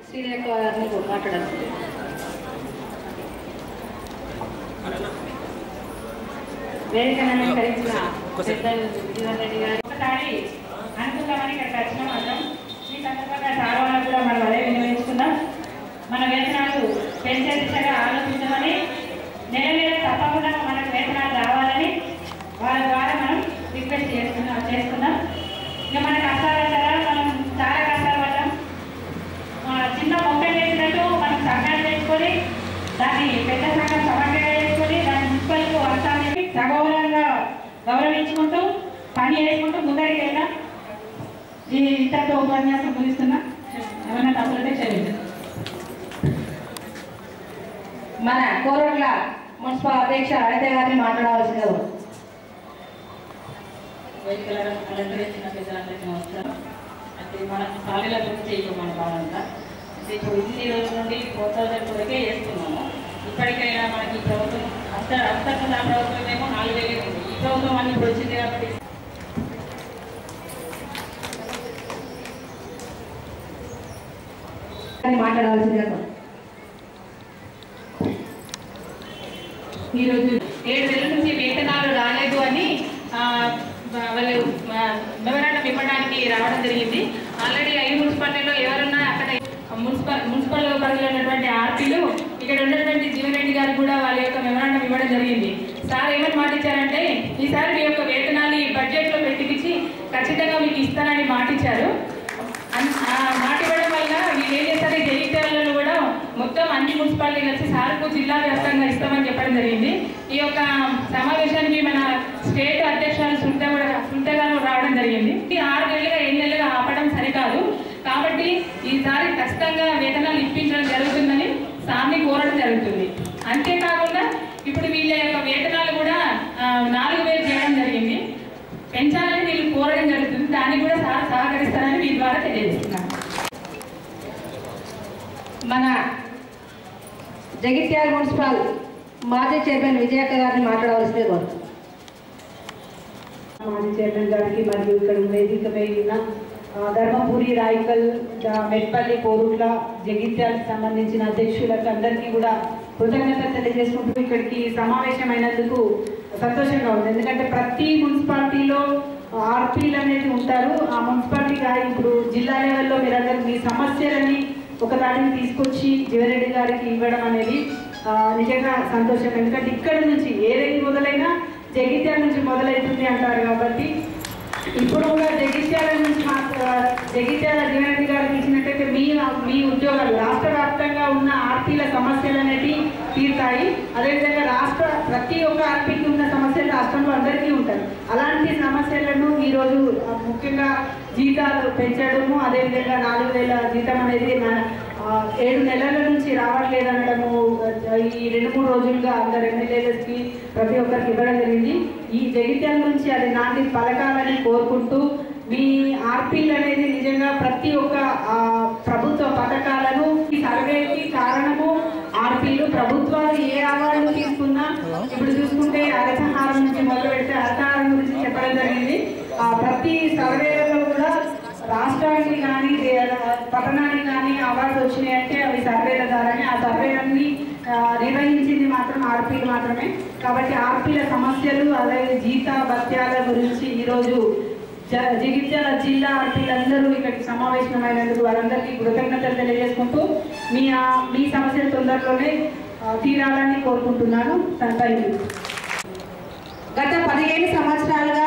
శ్రీరేఖ గారిని మాట్లాడాల్సింది. వేదికను అలంకరించిన పెద్దలు జీవన్ రెడ్డి గారు ఒకసారి అనుకుందామని ఇక్కడికి వచ్చిన మాత్రం ఈ సందర్భంగా సార్వాలను కూడా మనం అదే వినియోగించుకుందాం. మన వేతనాలు పెంచే దిశగా ఆలోచించమని, నెల నెల తప్పకుండా మనకు వేతనాలు రావాలని వాళ్ళ ద్వారా మనం రిక్వెస్ట్ చేసుకుందాం. ఇక మన కష్టాల ద్వారా మనం చాలా కష్టాలు పడ్డాం. చిన్న మొక్కలు వేసినట్టు మనం సంఘాలు చేసుకొని దాన్ని పెద్ద సంఘం సమగ్రంగా చేసుకొని దాని మున్సిపల్కు వస్తానికి సగౌరవంగా గౌరవించుకుంటూ పని చేసుకుంటూ ముందరికి వెళ్దాం. ఈ ఇంతతో ఉపన్యాసం ముగిస్తున్నా. ఏమన్నా తప్పులైతే చదివింది. మన కోరట్ల మున్సిపల్ అధ్యక్ష అనిత గారిని మాట్లాడవలసింది. అలంకరించిన పెద్దలందరికీ నమస్కారం. అయితే మనం ఖాళీల గురించి మన భావనంతా అంటే ఇప్పుడు ఇన్ని రోజుల నుండి 4000 వరకే చేస్తున్నాము. ఇప్పటికైనా మనకి ఈ ప్రభుత్వం అంతకుముందు ఆ ప్రభుత్వం ఏమో 4000 ఉంది. ఈ ప్రభుత్వం అన్ని ఇప్పుడు వచ్చింది కాబట్టి మాట్లాడాల్సిందే. ఈరోజు 7 నెలల నుంచి వేతనాలు రాలేదు అని వాళ్ళు మెమరాండం ఇవ్వడానికి రావడం జరిగింది. ఆల్రెడీ 5 మున్సిపాలిటీలో ఎవరున్నా అక్కడ మున్సిపల్ పరిధిలోన్నటువంటి ఆర్పీలు ఇక్కడ ఉన్నటువంటి జీవన్ రెడ్డి గారు కూడా వాళ్ళ యొక్క మెమరాండం ఇవ్వడం జరిగింది. సార్ ఏమని మాటిచ్చారంటే ఈసారి మీ యొక్క వేతనాలు ఈ బడ్జెట్లో పెట్టించి ఖచ్చితంగా మీకు ఇస్తానని మాటిచ్చారు. మాట ఇవ్వడం వల్ల వీళ్ళు ఏం చేస్తారు, జగిత్యాలలో కూడా మొత్తం అన్ని మున్సిపాలిటీ కలిసి సార్కు జిల్లా వ్యాప్తంగా ఇస్తామని చెప్పడం జరిగింది. ఈ యొక్క సమావేశానికి మన స్టేట్ అధ్యక్షులు సునీత గారు రావడం జరిగింది. 6 నెలలుగా 7 నెలలుగా ఆపడం సరికాదు కాబట్టి ఈసారి ఖచ్చితంగా వేతనాలు ఇప్పించడం జరుగుతుందని సార్ని కోరడం జరుగుతుంది. అంతేకాకుండా ఇప్పుడు వీళ్ళ యొక్క వేతనాలు కూడా 4000 చేయడం జరిగింది. పెంచాలని వీళ్ళు కోరడం జరుగుతుంది. దానికి కూడా సార్ సహకరిస్తారని మీ ద్వారా తెలియజేస్తున్నాను. మన జగిత్యాల మున్సిపల్ మాజీ చైర్మన్ విజయక్క గారిని మాట్లాడవలసిందే కోరు. మాజీ చైర్మన్ గారికి మరియు ఇక్కడ వేదిక వేయిన ధర్మపురి, రాయకల్, మెట్పల్లి, కోరుట్ల, జగిత్యాలకు సంబంధించిన అధ్యక్షులకు అందరికీ కూడా కృతజ్ఞతలు తెలియజేసుకుంటూ ఇక్కడికి సమావేశమైనందుకు సంతోషంగా ఉంది. ఎందుకంటే ప్రతి మున్సిపాలిటీలో ఆర్పీలు అనేది ఉంటారు. ఆ మున్సిపాలిటీగా ఇప్పుడు జిల్లా లెవెల్లో మీరందరూ మీ సమస్యలని ఒకదానికి తీసుకొచ్చి జీవన్ రెడ్డి గారికి ఇవ్వడం అనేది నిజంగా సంతోషం. ఎందుకంటే ఇక్కడ నుంచి ఏదైనా మొదలైనా జగిత్యాల నుంచి మొదలవుతుంది అంటారు కాబట్టి ఇప్పుడు కూడా జగిత్యాల నుంచి జగిత్యాల జీవన్ రెడ్డి గారికి ఇచ్చినట్టయితే మీ ఉద్యోగాలు రాష్ట్ర వ్యాప్తంగా ఉన్న ఆర్పీల సమస్యలు అనేవి తీరుతాయి. అదేవిధంగా ప్రతి ఒక్క ఆర్పీకి ఉన్న సమస్యలు రాష్ట్రంలో అందరికీ ఉంటాయి. అలాంటి సమస్యలను ఈరోజు ముఖ్యంగా జీతాలు పెంచడము, అదేవిధంగా 4000 జీతం అనేది 7 నెలల నుంచి రావట్లేదు అనడము ఈ 2-3 రోజులుగా అందరు ఎమ్మెల్యేలకి ప్రతి ఒక్కరికి ఇవ్వడం జరిగింది. ఈ జగిత్యాల నుంచి అది నాటి పలకాలని కోరుకుంటూ మీ ఆర్పీలు అనేది నిజంగా ప్రతి ఒక్క ప్రభుత్వ పథకాలను ఈ సర్వేకి కారణము ఆర్పీలు. ప్రభుత్వాలు ఏ అవార్డులు తీసుకున్నా ఇప్పుడు చూసుకుంటే హరితహారం నుంచి మొదలు పెడితే హరితహారం గురించి చెప్పడం జరిగింది. ప్రతి సర్వేలలో కూడా రాష్ట్రానికి కానీ పట్టణానికి కానీ అవార్డు వచ్చినాయంటే అవి సర్వేల ద్వారానే. ఆ సర్వేలన్నీ నిర్వహించింది మాత్రం ఆర్పీలు మాత్రమే. కాబట్టి ఆర్పీల సమస్యలు అదే జీత భత్యాల గురించి ఈరోజు జగిత్యాల జిల్లా ఆర్పీలందరూ ఇక్కడికి సమావేశమైనందుకు వారందరికీ కృతజ్ఞతలు తెలియజేసుకుంటూ మీ సమస్యలు తొందరలోనే తీరాలని కోరుకుంటున్నాను. Thank you. గత 15 సంవత్సరాలుగా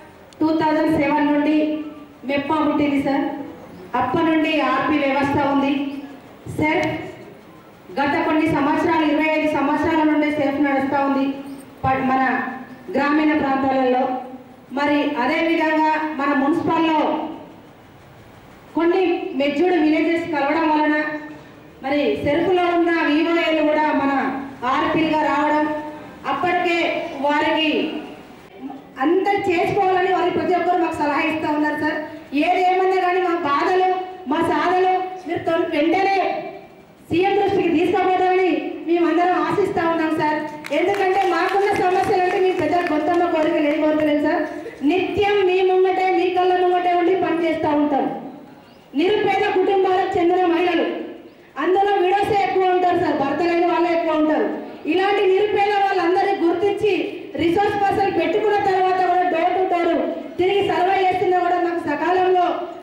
2007 నుండి మెప్పా పుట్టింది సార్. అప్పటి నుండి ఆర్పీ వ్యవస్థ ఉంది సార్. గత కొన్ని సంవత్సరాలు 25 సంవత్సరాల నుండి సేఫ్ నడుస్తూ ఉంది మన గ్రామీణ ప్రాంతాలలో. మరి అదేవిధంగా మన మున్సిపల్లో కొన్ని మెచ్యూర్డ్ విలేజెస్ కలవడం వలన మరి సెరుకులో ఉన్న వివోఏలు కూడా మన ఆర్పీలుగా రావడం, అప్పటికే వారికి అందరు చేసుకోవాలని వారి ప్రతి ఒక్కరు మాకు సలహా ఇస్తూ ఉన్నారు సార్. ఏదేమన్నా కానీ మా బాధలు మా సాధలు మీరు వెంటనే సీఎం దృష్టికి తీసుకుపోతామని మేమందరం ఆశిస్తూ ఉన్నాం సార్. ఎందుకంటే మాకున్న సమస్యలు అంటే మీ పెద్ద గొంతమ్మ కోరికలు ఏం కోరుకోలేదు సార్. నిత్యం మీ ముంగటే మీ కళ్ళ ముంగటే ఉండి పనిచేస్తూ ఉంటాం. నిరుపేద కుటుంబాలకు చెందిన మహిళలు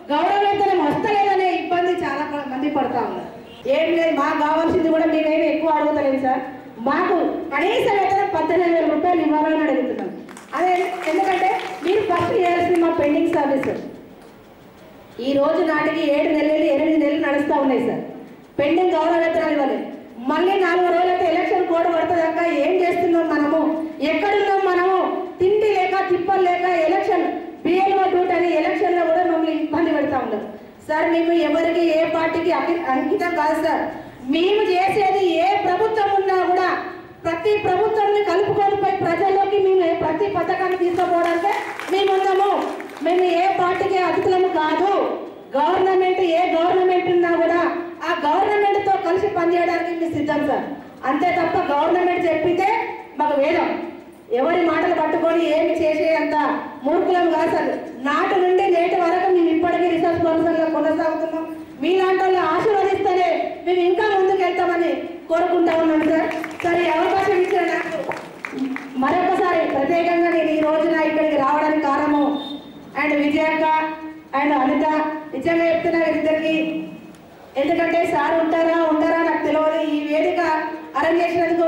గౌరవ వేతనం వస్తలేదనే ఇబ్బంది చాలా మంది పడతా ఉన్నారు. ఏం లేదు, మాకు కావాల్సింది కూడా మేమేమి ఎక్కువ అడుగుతలేదు సార్. మాకు కనీస వేతనం 18,000 రూపాయలు ఇవ్వాలని అడుగుతున్నాం. అదే ఎందుకంటే మీరు ఫస్ట్ చేయాల్సింది మా పెండింగ్ సర్వీస్. ఈ రోజు నాటికి 7 నెలలు 8 నెలలు నడుస్తూ ఉన్నాయి సార్. పెండింగ్ గౌరవ వేతనాలు ఇవ్వలేదు. మళ్ళీ 4 రోజులైతే ఎలక్షన్ కోడ్ పడుతుందాక ఏం చేస్తున్నాం మనము, ఎక్కడున్నాం మనము, తిండి లేక తిప్పలు లేక ఎలక్షన్ బిఎల్ఓ డ్యూటీ అని ఎలక్షన్లో కూడా మమ్మల్ని ఇబ్బంది పెడతా ఉన్నారు సార్. మేము ఎవరికి ఏ పార్టీకి అంకితం కాదు సార్. మేము చేసేది ఏ ప్రభుత్వం ఉన్నా కూడా ప్రతి ప్రభుత్వాన్ని కలుపుకొని పోయి ప్రజల్లోకి మేము ప్రతి పథకాన్ని తీసుకుపోవడానికి మేము ఉన్నాము. మేము ఏ పార్టీకి అతిథులము కాదు. గవర్నమెంట్ ఏ గవర్నమెంట్ ఉన్నా కూడా ఆ గవర్నమెంట్తో కలిసి పనిచేయడానికి మేము సిద్ధం సార్. అంతే తప్ప గవర్నమెంట్ చెప్పితే మాకు వేదం. ఎవరి మాటలు పట్టుకొని ఏమి చేసే అంత మూర్ఖులం కాదు సార్. నాటి నుండి నేటి వరకు మేము ఇప్పటికీ రీసెర్చ్ ప్రొఫెసర్గా కొనసాగుతున్నాం. మీలాంటి వాళ్ళు ఆశీర్వదిస్తేనే మేము ఇంకా ముందుకు వెళ్తామని కోరుకుంటా ఉన్నాం సార్. సరే, ఈ అవకాశం ఇచ్చిన నాకు మరొకసారి ప్రత్యేకంగా నేను ఈ రోజున ఇక్కడికి రావడానికి కారణము అండ్ విజయక్క అండ్ అనిత నిజంగా చెప్తున్నా ఇద్దరికి. ఎందుకంటే సార్ ఉంటారా నాకు తెలియదు. ఈ వేదిక అరేంజ్ చేసినందుకు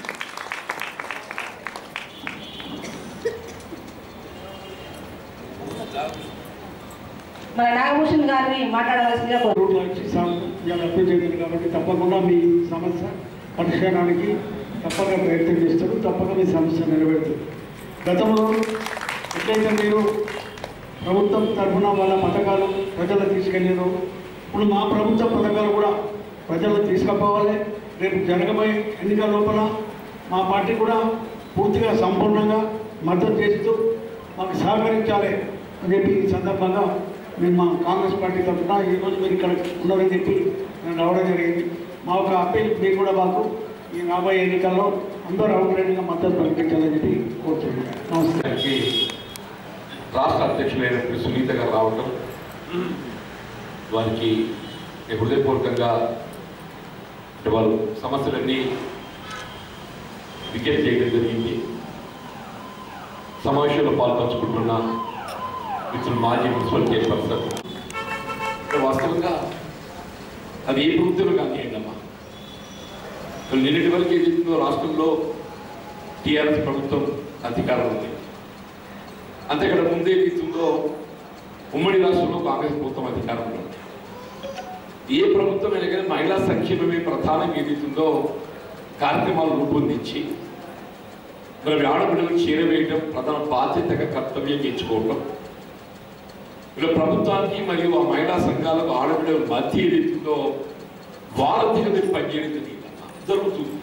మన నాగభూషణ్ గారిని మాట్లాడవలసిందిగా కాబట్టి తప్పకుండా మీ సమస్య పరిష్కారానికి తప్పక ప్రయత్నం చేస్తారు. తప్పక మీ సమస్య నెరవేరుతుంది. గతంలో ఎట్లయితే మీరు ప్రభుత్వం తరఫున వాళ్ళ పథకాలు ప్రజలకు తీసుకెళ్ళారు, ఇప్పుడు మా ప్రభుత్వ పథకాలు కూడా ప్రజలకు తీసుకుపోవాలి. రేపు జరగబోయే ఎన్నికల లోపల మా పార్టీ కూడా పూర్తిగా సంపూర్ణంగా మద్దతు చేస్తూ మాకు సహకరించాలి అని చెప్పి ఈ సందర్భంగా మేము మా కాంగ్రెస్ పార్టీ తరఫున ఈరోజు మీరు ఇక్కడ ఉన్నారని చెప్పి నేను రావడం జరిగింది. మా ఒక అప్పీల్ మీరు కూడా మాకు ఈ రాబోయే ఎన్నికల్లో అందరూ అవుట్లైన్గా మద్దతు ప్రకటించాలని చెప్పి కోరుతున్నాను. నమస్తే. రాష్ట్ర అధ్యక్షులైనటువంటి సునీత గారు రావటం, వారికి హృదయపూర్వకంగా వాళ్ళు సమస్యలన్నీ విజ్ఞప్తి చేయడం జరిగింది. సమావేశంలో పాల్పంచుకుంటున్న మిత్రులు మాజీ మున్సిపల్ చైర్పర్సన్, వాస్తవంగా అది ఏ ప్రభుత్వం కానివ్వండి అమ్మా, నిన్నటి వరకు ఏదైతుందో రాష్ట్రంలో టీఆర్ఎస్ ప్రభుత్వం అధికారం ఉంది. అంతేకాడ ముందు ఏదైతుందో ఉమ్మడి రాష్ట్రంలో కాంగ్రెస్ ప్రభుత్వం అధికారంలో ఉంది. ఏ ప్రభుత్వం అయినా కానీ మహిళా సంక్షేమమే ప్రధానంగా ఏదైతుందో కార్యక్రమాలు రూపొందించి మరి ఆడబిడ్డలకు చేరవేయడం ప్రధాన బాధ్యతగా కర్తవ్యం ఎంచుకోవటం, ఇలా ప్రభుత్వానికి మరియు ఆ మహిళా సంఘాలకు ఆడబిడ్డల మధ్య ఏదైతుందో వారధిగా పనిచేయడం జరుగుతుంది.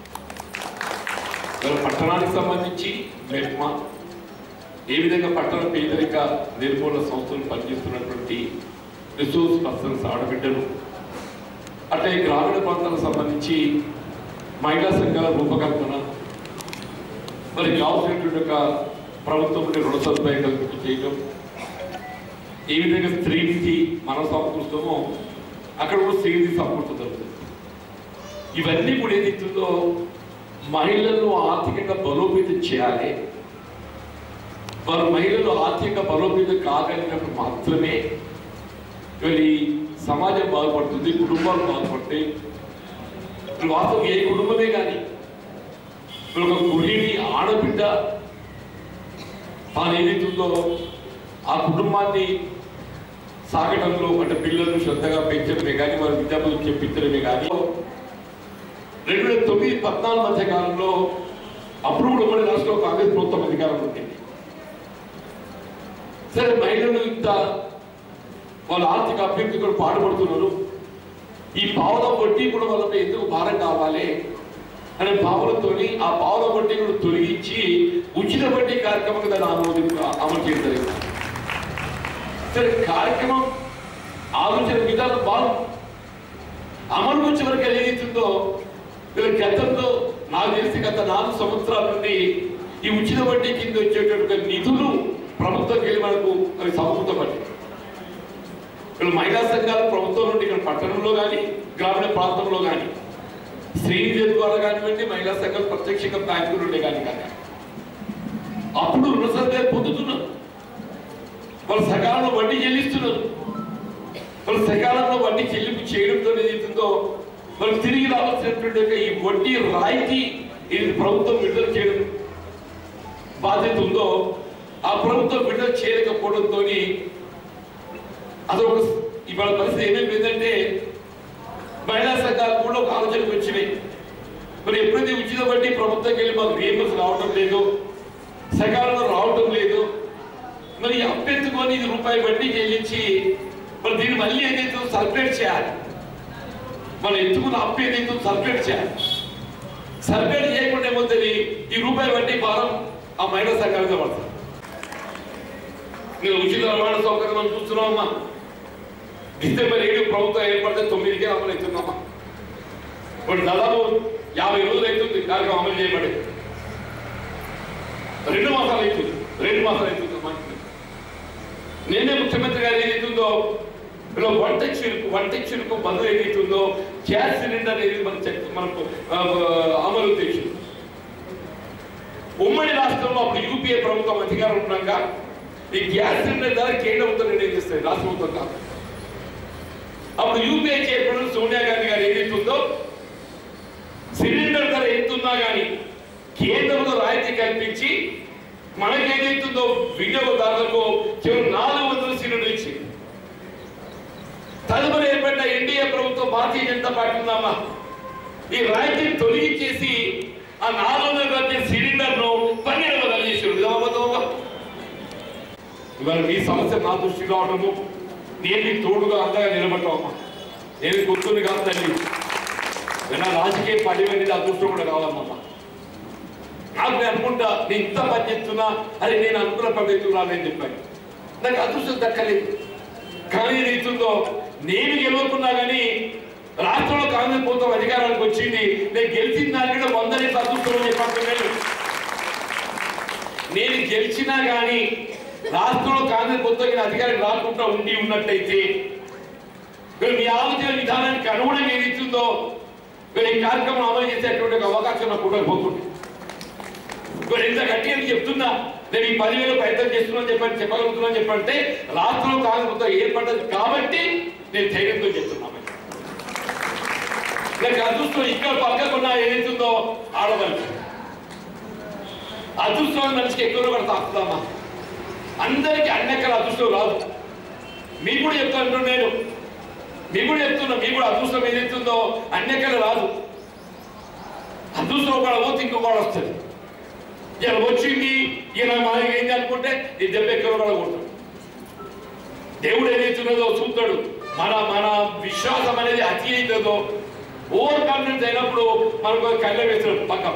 పట్టణానికి సంబంధించి మెట్మా ఏ విధంగా పట్టణ పేదరిక నిర్మూలన సంస్థలు పనిచేస్తున్నటువంటి రిసోర్స్ పర్సన్స్ ఆడబిడ్డలు, అట్లే గ్రామీణ ప్రాంతాలకు సంబంధించి మహిళా సంఘాల రూపకల్పన, మరి కావాల్సినటువంటి ఒక ప్రభుత్వం నుండి రుణ సదుపాయం కల్పించి చేయడం, ఏ విధంగా స్త్రీకి మనం సమకూరుస్తామో అక్కడ కూడా స్త్రీకి సమకూర్చడం జరుగుతుంది. ఇవన్నీ కూడా ఏదైతుందో మహిళలను ఆర్థికంగా బలోపేతం చేయాలి. వారు మహిళలు ఆర్థికంగా బలోపేతం కాగలిగినప్పుడు మాత్రమే ఈ సమాజం బాగుపడుతుంది, కుటుంబాలు బాగుపడతాయి. వాస్తవం ఏ కుటుంబమే కానీ ఒక గృహిణి ఆడబిడ్డ తాను ఏదైతుందో ఆ కుటుంబాన్ని సాగడంలో అంటే పిల్లలను శ్రద్ధగా పెంచడమే కానీ వారి విద్యార్థులు చెప్పించడమే కానీ 2009-14 మధ్య కాలంలో అప్పుడు కూడా ఉమ్మడి రాష్ట్రంలో కాంగ్రెస్ ప్రభుత్వం అధికారంలో ఉంటుంది. సరే, మహిళలు ఇంత వాళ్ళ ఆర్థిక అభివృద్ధి కూడా పాటుపడుతున్నారు. ఈ పావుల వడ్డీ కూడా వాళ్ళపై ఎందుకు భారం కావాలి అనే భావనతో ఆ పావుల వడ్డీ కూడా తొలగించి ఉచిత వడ్డీ కార్యక్రమం దాన్ని అమలు చేయడం జరిగింది. సరే, కార్యక్రమం ఆలోచన విధానం బాగుంది. అమలు వచ్చే వరకు ఏదైతుందో గతంలో నాకు తెలిసి గత 4 సంవత్సరాల నుండి ఈ ఉచిత వడ్డీ కింద వచ్చేటటువంటి నిధులు ప్రభుత్వం వెళ్ళి మనకు అవి సమకూర్చబడ్డాయి. ఇక్కడ మహిళా సంఘాలు ప్రభుత్వం నుండి ఇక్కడ పట్టణంలో కానీ గ్రామీణ ప్రాంతంలో కానీ శ్రీనిధి ద్వారా కానివ్వండి, మహిళా సంఘాలు ప్రత్యక్షంగా బ్యాంకుల నుండి కానీ అప్పుడు రుణ సదుపాయం పొందుతున్నారు. వాళ్ళ సకాలంలో వడ్డీ చెల్లిస్తున్నారు. మరి సకాలంలో వడ్డీ చెల్లింపు చేయడంతో ఏదైతుందో మనకు తిరిగి రావాల్సినటువంటి ఈ వడ్డీ రాయితీ ఇది ప్రభుత్వం విడుదల చేయడం బాధ్యత ఉందో ఆ ప్రభుత్వం విడుదల చేయలేకపోవడంతో అదొక ఇవాళ పరిస్థితి ఏమైపోయిందంటే మహిళా సంఘాలు కూడా ఒక ఆలోచనకు వచ్చినాయి. మరి ఎప్పుడైతే ఉచిత వడ్డీ ప్రభుత్వం వెళ్ళి మాకు రియంబర్స్ రావటం లేదు, సకాలంలో రావటం లేదు, మరి అప్పెత్తుకొని ఇది రూపాయి వడ్డీ చెల్లించి మరి దీన్ని మళ్ళీ ఏదైతే సర్క్యులేట్ చేయాలి, మనం ఎత్తుకున్న అప్పు ఏదైతే సర్క్యులేట్ చేయాలి. సర్క్యులేట్ చేయకుండా ఏమవుతుంది, ఈ రూపాయి వడ్డీ భారం ఆ మహిళా సంఘాలుగా పడుతుంది. నేను ఉచిత రవాణా సౌకర్యం మనం చూస్తున్నామమ్మా. డిసెంబర్ 7 ప్రభుత్వం ఏర్పడితే 9కే అమలు అవుతుందమ్మా. ఇప్పుడు దాదాపు 50 రోజులు అవుతుంది కార్యక్రమం అమలు చేయబడి. 2 మాసాలు అవుతుందమ్మా. నేనే ముఖ్యమంత్రి గారు ఏదైతుందో ఇలా వంట చిరుకు బదులు ఏదైతుందో గ్యాస్ సిలిండర్ అనేది మనకు అమలు చేసి ఉమ్మడి రాష్ట్రంలో అప్పుడు యూపీఏ ప్రభుత్వం అధికారం ఉన్నాక ఈ గ్యాస్ సిలిండర్ ధర కేంద్ర ప్రభుత్వం నిర్ణయం చేస్తుంది, రాష్ట్ర ప్రభుత్వం కాదు. అప్పుడు యూపీఏ చైర్మన్ సోనియా గాంధీ గారు ఏదైతుందో సిలిండర్ ధర ఎంతున్నా కానీ కేంద్రంలో రాయితీ కల్పించి మనకేదైతుందో వినియోగదారులకు కేవలం 400 సిలిండర్ ఇచ్చింది. తదుపరి ఏర్పడిన ఎన్డీఏ ప్రభుత్వం భారతీయ జనతా పార్టీ ఉందమ్మా, ఈ రాయితీని తొలగించేసి ఆ 400 సిలిండర్ ను 1200 చేసారు. ఇవాళ మీ సమస్య నా దృష్టి రావడము, నేను మీకు తోడుగా అంతగా నిలబడతామమ్మా. నేను గుర్తుంది కాదు తల్లి, నా రాజకీయ పదవి అనేది అదృష్టం కూడా కావాలమ్మా. నాకు నేను అనుకుంటా నేను ఇంత పని చేస్తున్నా, అరే నేను అనుకున్న పద్ధతులు రాలేని చెప్పాను, నాకు అదృష్టం దక్కలేదు. కానీ ఏదైతుందో నేను గెలవకున్నా కానీ రాష్ట్రంలో కాంగ్రెస్ ప్రభుత్వం అధికారానికి వచ్చింది, నేను గెలిచిన దాని కూడా 100 రెట్లు అదృష్టం చెప్పాను. నేను గెలిచినా కానీ రాష్ట్రంలో కాంగ్రెస్ ప్రభుత్వం అధికారం రాకుండా ఉన్నట్టయితే మీ ఆలోచన విధానానికి అనుగుణంగా ఏదైతుందో ఈ కార్యక్రమం అమలు చేసేటువంటి అవకాశం నాకు కూడా పోతుంది. ఇప్పుడు ఇంత గట్టిగా చెప్తున్నా, నేను ఈ 10,000 ప్రయత్నం చేస్తున్నా చెప్పగలుగుతున్నా చెప్పంటే రాష్ట్రంలో కాంగ్రెస్ ప్రభుత్వం ఏర్పడ్డది కాబట్టి నేను ధైర్యంతో చెప్తున్నాను. నాకు అదృష్టం ఇక్కడ పక్కకున్న ఏదైతుందో ఆడవాళ్ళు అదృష్టం మనిషికి ఎక్కువ కూడా తాకుతామా. అందరికీ అన్నెక్కల అదృష్టం రాదు. మీకు కూడా చెప్తాను, నేను మీకు కూడా చెప్తున్నా, మీకు కూడా అదృష్టం ఏదైతుందో అన్నెక్కల రాదు. అదృష్టం ఒకడ పోతే ఇంకొకడు వస్తుంది. ఇలా వచ్చింది ఇలా మనకి ఏంటి అనుకుంటే ఈ దెబ్బ ఎక్కడ కూడా కొడతాడు. దేవుడు ఏదైతున్నదో చూస్తాడు. మన మన విశ్వాసం అనేది అతి అవుతుందో ఓవర్ కాన్ఫిడెన్స్ అయినప్పుడు మనకు కళ్ళ వేస్తాడు పక్కన.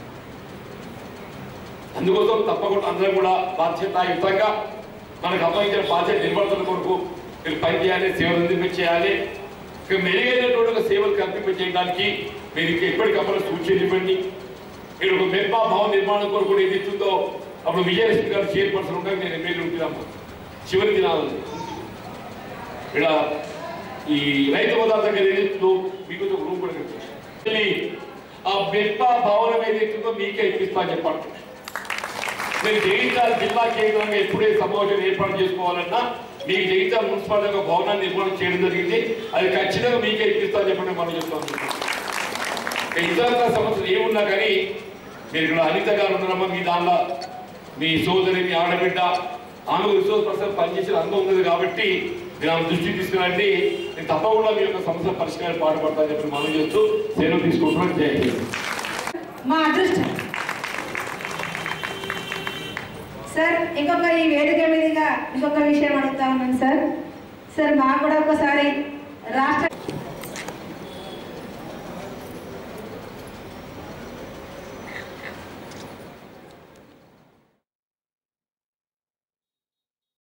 అందుకోసం తప్పకుండా అందరం కూడా బాధ్యతాయుతంగా మనకు అప్పగించిన బాధ్యత నిర్వర్తన కొరకు మీరు పనిచేయాలి, సేవలు అందింపచేయాలి. మెరుగైనటువంటి సేవలు కల్పింపచేయడానికి మీరు ఎప్పటికప్పుడు సూచనలు ఇవ్వండి. మీరు ఒక మెప్పా భవన నిర్మాణం కొరకు కూడా ఏది ఇస్తుందో అప్పుడు విజయలక్ష్మి గారు చైర్పర్సన్ ఉండగా నేను ఎమ్మెల్యే ఉంటున్నాము. చివరి దినాలు ఇక్కడ ఈ రైతు బజార్ దగ్గర ఏదైతుందో మీకు ఒక రూమ్ కూడా ఆ మెప్పా భవనం ఏదైతుందో మీకే ఇప్పిస్తా అని చెప్పండి. మీరు జగిత్యాల జిల్లా కేంద్రంగా ఎప్పుడే సమావేశం ఏర్పాటు చేసుకోవాలన్నా మీకు జగిత్యాల మున్సిపాలిటీ ఒక భవనాన్ని నిర్మాణం చేయడం జరిగింది. అది ఖచ్చితంగా మీకే ఇప్పిస్తా అని చెప్పండి మనం చెప్తాను. ఇతర సమస్యలు ఏమున్నా కానీ మీరు ఇక్కడ అనిత గారు ఉన్నారమ్మా, మీ దానిలో మీ సోదరి మీ ఆడబిడ్డ ఆమె రిసోర్స్ పర్సన్ పనిచేసిన అనుభవం ఉంది కాబట్టి మీరు ఆమె దృష్టికి తీసుకురండి. నేను తప్పకుండా మీ యొక్క సమస్య పరిష్కారం పాటుపడతానని చెప్పి మనం చేస్తూ సేవలు తీసుకుంటున్నాను. జై మా అదృష్టం సార్. ఇంకొక ఈ వేదిక మీదుగా ఇంకొక విషయం అడుగుతా ఉన్నాను సార్. సార్ మాకు కూడా ఒకసారి రాష్ట్ర